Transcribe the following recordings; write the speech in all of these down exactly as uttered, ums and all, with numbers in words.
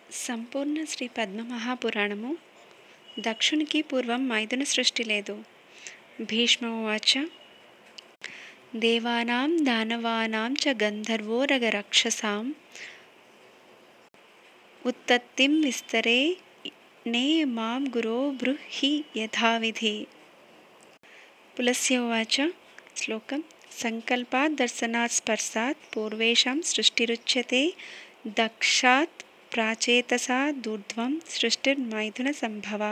సంపూర్ణ శ్రీ పద్మమహాపురాణము. దక్షునికి పూర్వం మైథున సృష్టి లేదు. భీష్మోవాచ. దేవానాం దానవానాం చ గంధర్వోరగరక్షసాం ఉత్పత్తిం విస్తరే నే మాం గురో బ్రూహి యథావిధి. పులస్త్యోవాచ. శ్లోకం. సంకల్పాత్ దర్శనాత్ స్పర్శాత్ పూర్వేషాం సృష్టిరుచ్యతే దక్షాత్ ప్రాచేతసా దూర్ధ్వం సృష్టిర్మైథున సంభవ.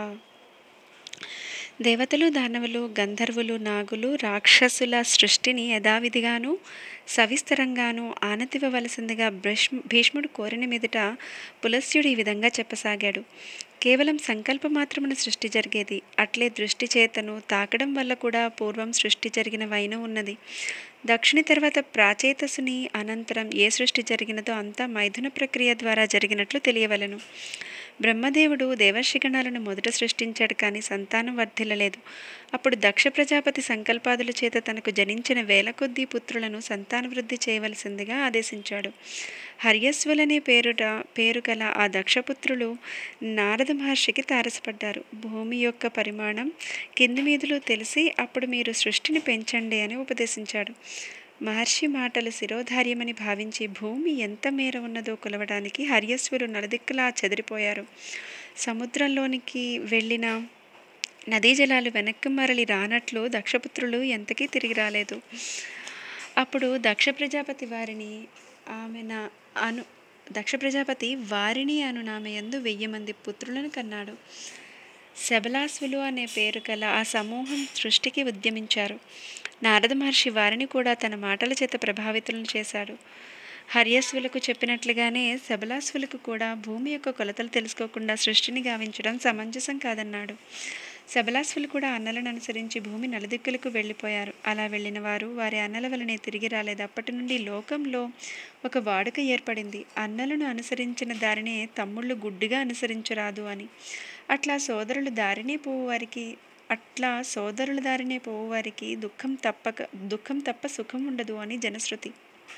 దేవతలు, దానవులు, గంధర్వులు, నాగులు, రాక్షసుల సృష్టిని యథావిధిగాను సవిస్తరంగాను ఆనతివ్వవలసిందిగా భీష్మ భీష్ముడు కోరిన మీదట పులస్త్యుడు ఈ విధంగా చెప్పసాగాడు. కేవలం సంకల్పమాత్రమున సృష్టి జరిగేది. అట్లే దృష్టి చేతను తాకడం వల్ల కూడా పూర్వం సృష్టి జరిగిన వైనం ఉన్నది. దక్షుని తర్వాత ప్రాచేతసుని అనంతరం ఏ సృష్టి జరిగినదో అంతా మైథున ప్రక్రియ ద్వారా జరిగినట్లు తెలియవలెను. బ్రహ్మదేవుడు దేవర్షిగణాలను మొదట సృష్టించాడు, కానీ సంతానం వర్ధిల్లలేదు. అప్పుడు దక్ష ప్రజాపతి సంకల్పాదుల చేత తనకు జనించిన వేల కొద్దీ పుత్రులను సంతానవృద్ధి చేయవలసిందిగా ఆదేశించాడు. హర్యస్వులనే పేరుట పేరు గల ఆ దక్షపుత్రులు నారద మహర్షికి తారసపడ్డారు. భూమి యొక్క పరిమాణం కింది మీదులు తెలిసి అప్పుడు మీరు సృష్టిని పెంచండి అని ఉపదేశించాడు. మహర్షి మాటలు శిరోధార్యమని భావించి భూమి ఎంత మేర ఉన్నదో కొలవడానికి హర్యస్వులు నలుదిక్కులా చెదిరిపోయారు. సముద్రంలోనికి వెళ్ళిన నదీ జలాలు వెనక్కి మరలి రానట్లు దక్షపుత్రులు ఎంతకీ తిరిగి రాలేదు. అప్పుడు దక్ష ప్రజాపతి వారిని ఆమెన అను దక్ష ప్రజాపతి వారిని అను నామె యందు వెయ్యి మంది పుత్రులను కన్నాడు. శబలాస్వులు అనే పేరు గల ఆ సమూహం సృష్టికి ఉద్యమించారు. నారద మహర్షి వారిని కూడా తన మాటల చేత ప్రభావితులను చేశాడు. హర్యస్వులకు చెప్పినట్లుగానే శబలాస్వులకు కూడా భూమి యొక్క కొలతలు తెలుసుకోకుండా సృష్టిని గావించడం సమంజసం కాదన్నాడు. శబలాస్వులు కూడా అన్నలను అనుసరించి భూమి నలుదిక్కులకు వెళ్ళిపోయారు. అలా వెళ్ళిన వారు వారి అన్నల వలనే తిరిగి రాలేదు. అప్పటి నుండి లోకంలో ఒక వాడుక ఏర్పడింది. అన్నలను అనుసరించిన దారినే తమ్ముళ్ళు గుడ్డిగా అనుసరించరాదు అని. అట్లా సోదరులు దారినే పోవు వారికి అట్లా సోదరుల దారినే పోవు వారికి దుఃఖం తప్పక దుఃఖం తప్ప సుఖం ఉండదు అని జనశ్రుతి.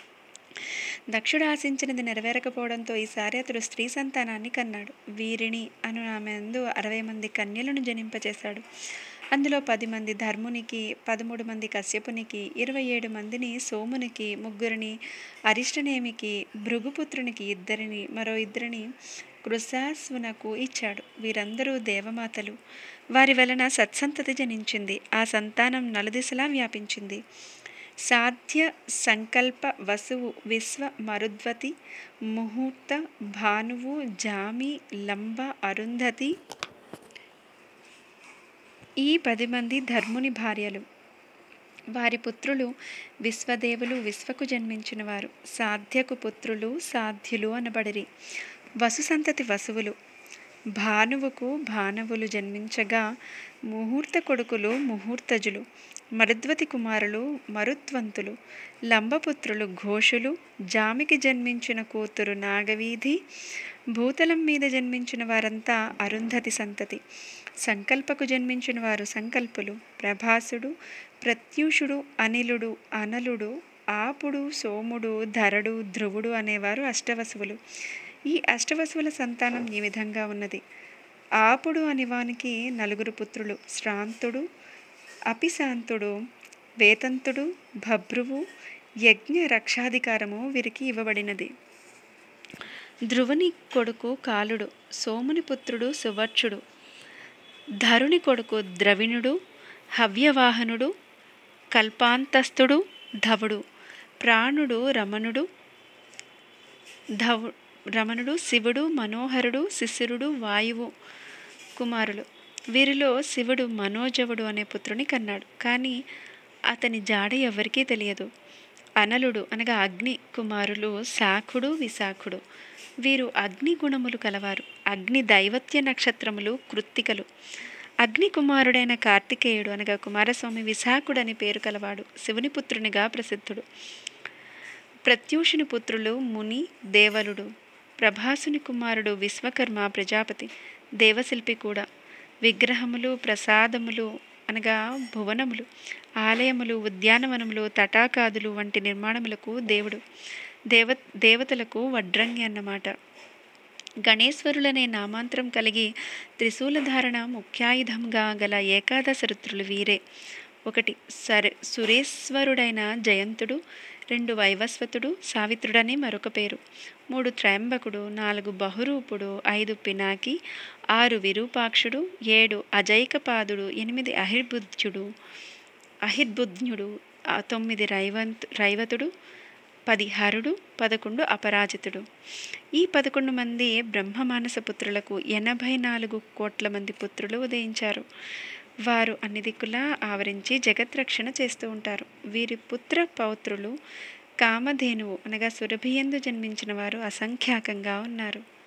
దక్షుడు ఆశించినది నెరవేరకపోవడంతో ఈసారి అతడు స్త్రీ సంతానాన్ని కన్నాడు. వీరిని అను ఆమె యందు అరవై మంది కన్యలను జనింపచేశాడు. అందులో పది మంది ధర్మునికి, పదమూడు మంది కశ్యపునికి, ఇరవై ఏడు మందిని సోమునికి, ముగ్గురిని అరిష్టనేమికి, భృగుపుత్రునికి ఇద్దరిని, మరో ఇద్దరిని కృశాస్వునకు ఇచ్చాడు. వీరందరూ దేవమాతలు. వారి వలన సత్సంతతి జనించింది. ఆ సంతానం నలుదిశలా వ్యాపించింది. సాధ్య, సంకల్ప, వసువు, విశ్వ, మరుద్వతి, ముహూర్త, భానువు, జామి, లంబ, అరుంధతి ఈ పది మంది ధర్ముని భార్యలు. వారి పుత్రులు విశ్వదేవులు, విశ్వకు జన్మించిన వారు. సాధ్యకు పుత్రులు సాధ్యులు అనబడిరి. వసు సంతతి వసువులు. భానువుకు భానవులు జన్మించగా ముహూర్త కొడుకులు ముహూర్తజులు. మరుద్వతి కుమారులు మరుత్వంతులు. లంబపుత్రులు ఘోషులు. జామికి జన్మించిన కూతురు నాగవీధి. భూతలం మీద జన్మించిన వారంతా అరుంధతి సంతతి. సంకల్పకు జన్మించిన వారు సంకల్పులు. ప్రభాసుడు, ప్రత్యూషుడు, అనిలుడు, అనలుడు, ఆపుడు, సోముడు, ధరుడు, ధ్రువుడు అనేవారు అష్టవసువులు. ఈ అష్టవసువుల సంతానం ఈ విధంగా ఉన్నది. ఆపుడు అనివానికి నలుగురు పుత్రులు. శ్రాంతుడు, అపిశాంతుడు, వేతంతుడు, భభ్రువు, యజ్ఞ రక్షాధికారము వీరికి ఇవ్వబడినది. ధ్రువుని కొడుకు కాలుడు. సోముని పుత్రుడు సువర్చుడు. ధరుని కొడుకు ద్రవిణుడు, హవ్యవాహనుడు, కల్పాంతస్థుడు, ధవుడు. ప్రాణుడు రమణుడు ధవు రమణుడు శివుడు, మనోహరుడు, శిశిరుడు, వాయువు కుమారులు. వీరిలో శివుడు మనోజవుడు అనే పుత్రుని కన్నాడు, కానీ అతని జాడ ఎవరికీ తెలియదు. అనలుడు అనగా అగ్ని కుమారులు శాఖుడు, విశాఖుడు. వీరు అగ్ని గుణములు కలవారు. అగ్ని దైవత్య నక్షత్రములు కృత్తికలు. అగ్ని కుమారుడైన కార్తికేయుడు అనగా కుమారస్వామి విశాఖుడు అని పేరు కలవాడు. శివుని పుత్రునిగా ప్రసిద్ధుడు. ప్రత్యూషుని పుత్రులు ముని, దేవలుడు. ప్రభాసుని కుమారుడు విశ్వకర్మ ప్రజాపతి, దేవశిల్పి కూడా. విగ్రహములు, ప్రసాదములు అనగా భువనములు, ఆలయములు, ఉద్యానవనములు, తటాకాదులు వంటి నిర్మాణములకు దేవుడు. దేవ దేవతలకు వడ్రంగి అన్నమాట. గణేశ్వరులనే నామాంతరం కలిగి త్రిశూలధారణ ముఖ్యాయుధంగా గల ఏకాదశ రుద్రులు వీరే. ఒకటి సరే సురేశ్వరుడైన జయంతుడు, రెండు వైవస్వతుడు సావిత్రుడని మరొక పేరు, మూడు త్రయంబకుడు, నాలుగు బహురూపుడు, ఐదు పినాకి, ఆరు విరూపాక్షుడు, ఏడు అజైకపాదుడు, ఎనిమిది అహిర్బుద్ధ్యుడు అహిర్బుధ్నుడు, తొమ్మిది రైవంత్ రైవతుడు, పది హరుడు, పదకొండు అపరాజితుడు. ఈ పదకొండు మంది బ్రహ్మమానస పుత్రులకు ఎనభై నాలుగు కోట్ల మంది పుత్రులు ఉదయించారు. వారు అన్ని దిక్కులా ఆవరించి జగత్రక్షణ చేస్తూ ఉంటారు. వీరి పుత్ర పౌత్రులు కామధేనువు అనగా సురభియందు జన్మించిన వారు అసంఖ్యాకంగా ఉన్నారు.